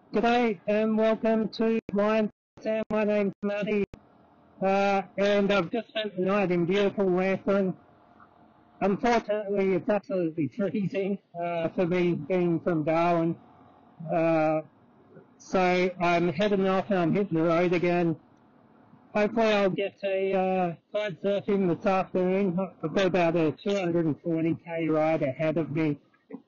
G'day and welcome to Lion Sam. My name's Matty, and I've just spent the night in beautiful Western. Unfortunately, it's absolutely freezing for me being from Darwin. So I'm heading off and I'm hitting the road again. Hopefully I'll get a kite surfing this afternoon. I've got about a 240k ride ahead of me,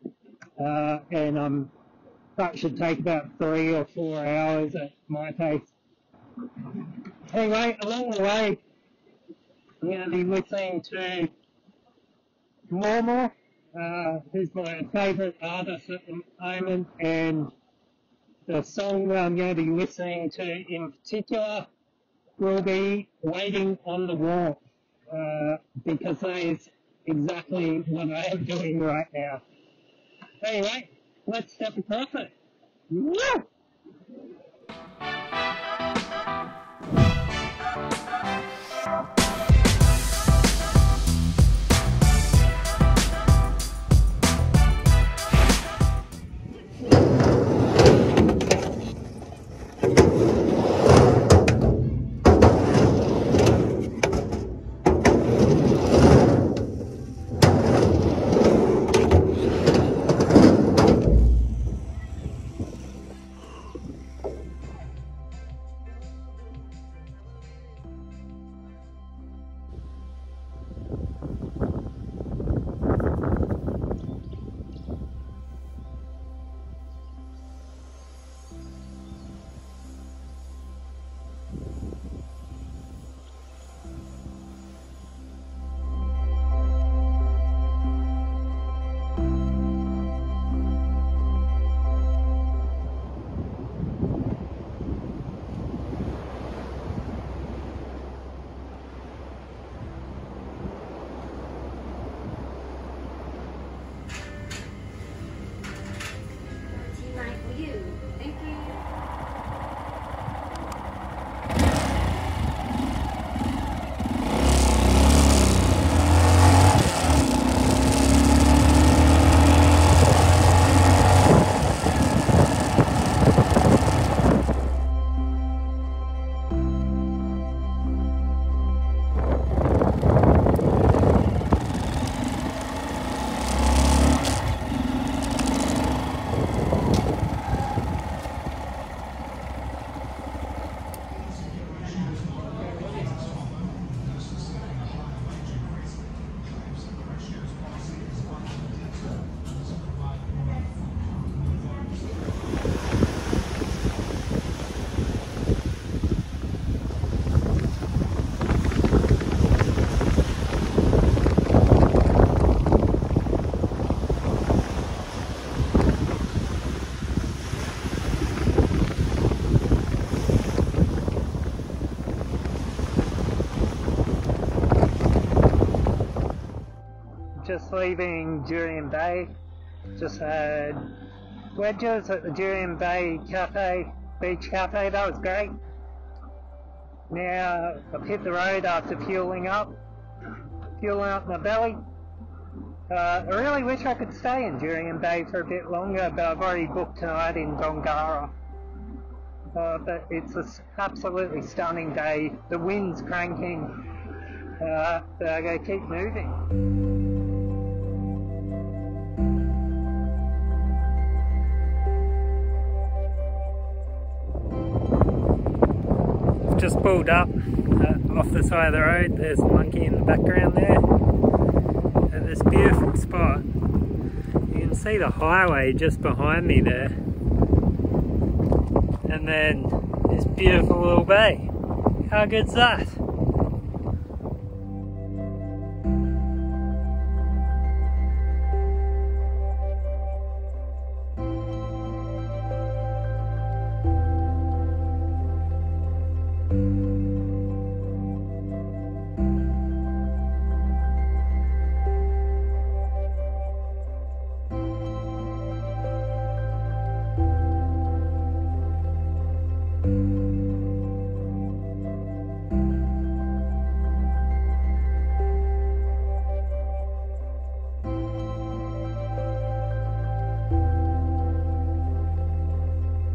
and that should take about 3 or 4 hours at my pace. Anyway, along the way, I'm going to be listening to MorMor, who's my favourite artist at the moment, and the song that I'm going to be listening to in particular will be Waiting on the Wall, because that is exactly what I am doing right now. Anyway, let's step across it. Woo! Just leaving Durian Bay, just had wedges at the Durian Bay Cafe, Beach Cafe, that was great. Now I've hit the road after fueling up my belly. I really wish I could stay in Durian Bay for a bit longer, but I've already booked tonight in Dongara. But it's an absolutely stunning day, the wind's cranking, but I'm going to keep moving. Just pulled up off the side of the road. There's a monkey in the background there at this beautiful spot. You can see the highway just behind me there, and then this beautiful little bay. How good's that?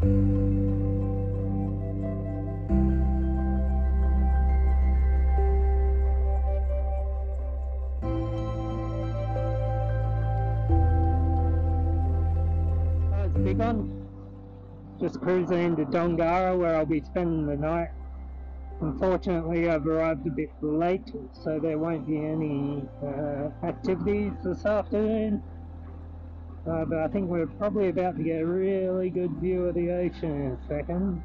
That's a big one. Just cruising into Dongara where I'll be spending the night. Unfortunately, I've arrived a bit late, so there won't be any activities this afternoon. But I think we're probably about to get a really good view of the ocean in a second.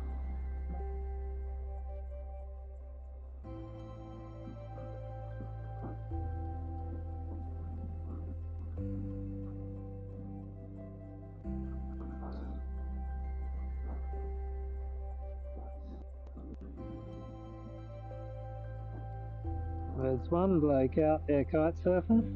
There's one bloke out there kite surfing.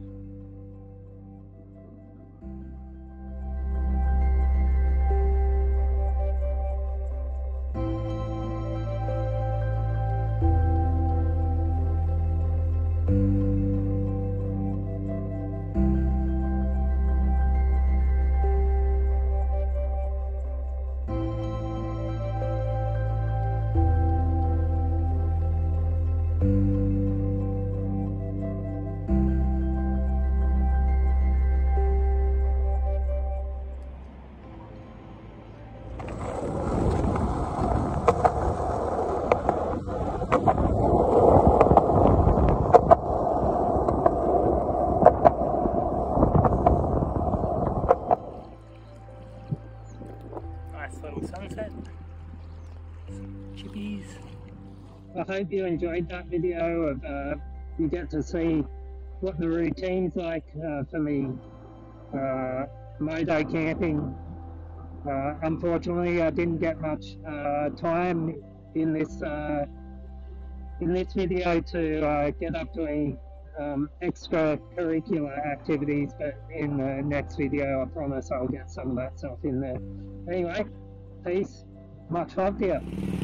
Nice little sunset. Some chippies. I hope you enjoyed that video of you get to see what the routine's like for me moto camping. Unfortunately, I didn't get much time in this video to get up to any extracurricular activities, but in the next video I promise I'll get some of that stuff in there. Anyway, peace, much love to you.